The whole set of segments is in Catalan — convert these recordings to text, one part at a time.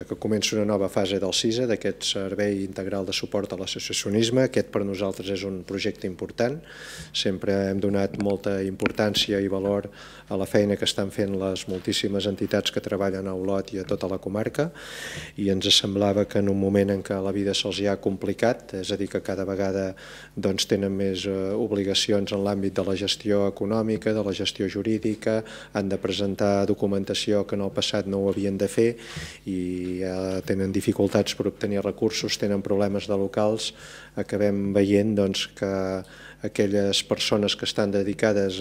que comença una nova fase del CISA, d'aquest Servei Integral de Suport a l'Associacionisme. Aquest per nosaltres és un projecte important. Sempre hem donat molta importància i valor a la feina que estan fent les moltíssimes entitats que treballen a Olot i a tota la comarca, i ens semblava que en un moment en què la vida se'ls ha complicat, és a dir, que cada vegada tenen més obligacions en l'àmbit de la gestió econòmica, de la gestió jurídica, han de presentar documentació que en el passat no ho havien de fer i tenen dificultats per obtenir recursos, tenen problemes de locals. Acabem veient que aquelles persones que estan dedicades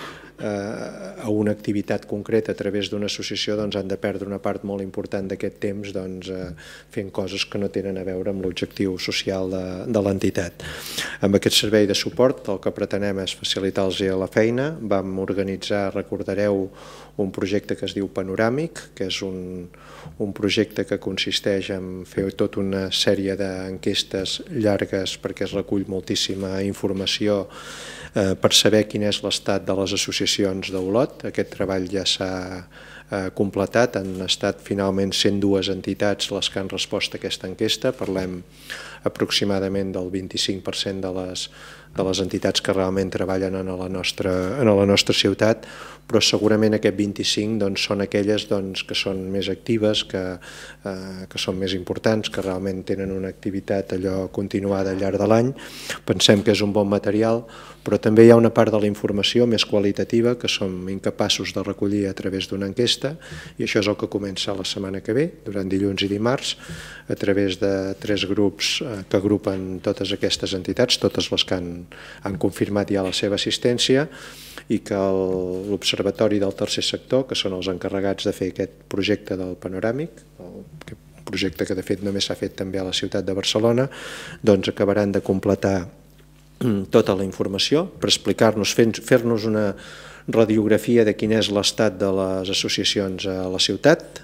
a una activitat concreta a través d'una associació han de perdre una part molt important d'aquest temps fent coses que no tenen a veure amb l'objectiu social de l'entitat. Amb aquest servei de suport el que pretenem és facilitar-los la feina. Vam organitzar, recordareu, un projecte que es diu Panoràmic, que és un projecte que consisteix en fer tota una sèrie d'enquestes llargues perquè es recull moltíssima informació per saber quin és l'estat de les associacions d'Olot. Aquest treball ja s'ha completat, han estat finalment 102 entitats les que han respost a aquesta enquesta. Parlem aproximadament del 25% de les entitats que realment treballen a la nostra ciutat, però segurament aquest 25% són aquelles que són més actives, que són més importants, que realment tenen una activitat continuada al llarg de l'any. Pensem que és un bon material, però també hi ha una part de la informació més qualitativa que som incapaços de recollir a través d'una enquesta, i això és el que comença la setmana que ve, durant dilluns i dimarts, a través de 3 grups que agrupen totes aquestes entitats, totes les que han confirmat ja la seva assistència, i que l'Observatori del Tercer Sector, que són els encarregats de fer aquest projecte del Panoràmic, un projecte que de fet només s'ha fet també a la ciutat de Barcelona, acabaran de completar tota la informació per explicar-nos, fer-nos una radiografia de quin és l'estat de les associacions a la ciutat.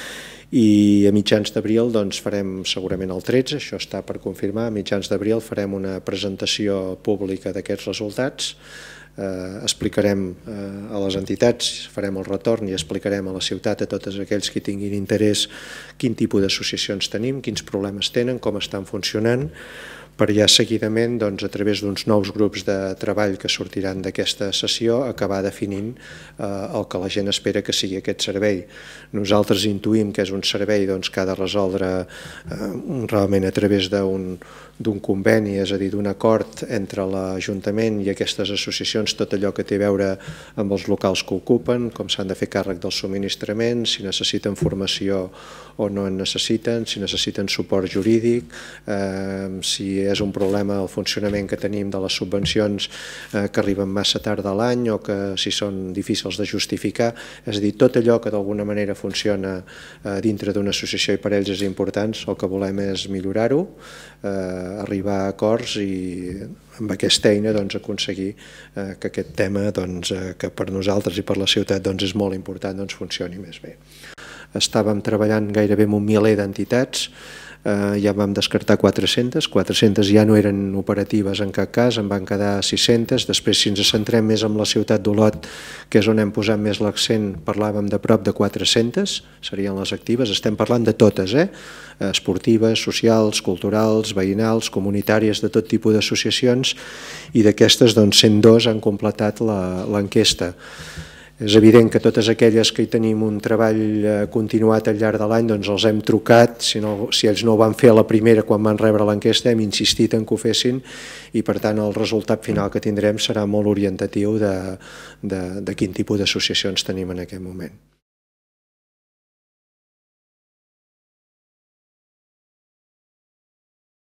I a mitjans d'abril farem segurament el 13, això està per confirmar, a mitjans d'abril farem una presentació pública d'aquests resultats, explicarem a les entitats, farem el retorn i explicarem a la ciutat, a tots aquells que tinguin interès, quin tipus d'associacions tenim, quins problemes tenen, com estan funcionant, per ja seguidament, a través d'uns nous grups de treball que sortiran d'aquesta sessió, acabar definint el que la gent espera que sigui aquest servei. Nosaltres intuïm que és un servei que ha de resoldre realment a través d'un conveni, és a dir, d'un acord entre l'Ajuntament i aquestes associacions, tot allò que té a veure amb els locals que ocupen, com s'han de fer càrrec dels subministraments, si necessiten formació o no en necessiten, si necessiten suport jurídic, si és un problema el funcionament que tenim de les subvencions que arriben massa tard a l'any o que si són difícils de justificar, és a dir, tot allò que d'alguna manera funciona dintre d'una associació i per ells és important, el que volem és millorar-ho, arribar a acords i amb aquesta eina aconseguir que aquest tema que per nosaltres i per la ciutat és molt important funcioni més bé. Estàvem treballant gairebé amb un miler d'entitats, ja vam descartar 400 ja no eren operatives en cap cas, en van quedar 600, després si ens centrem més en la ciutat d'Olot, que és on hem posat més l'accent, parlàvem de prop de 400, serien les actives, estem parlant de totes, esportives, socials, culturals, veïnals, comunitàries, de tot tipus d'associacions, i d'aquestes 102 han completat l'enquesta. És evident que totes aquelles que hi tenim un treball continuat al llarg de l'any els hem trucat, si ells no ho van fer a la primera quan van rebre l'enquesta hem insistit en que ho fessin i per tant el resultat final que tindrem serà molt orientatiu de quin tipus d'associacions tenim en aquest moment.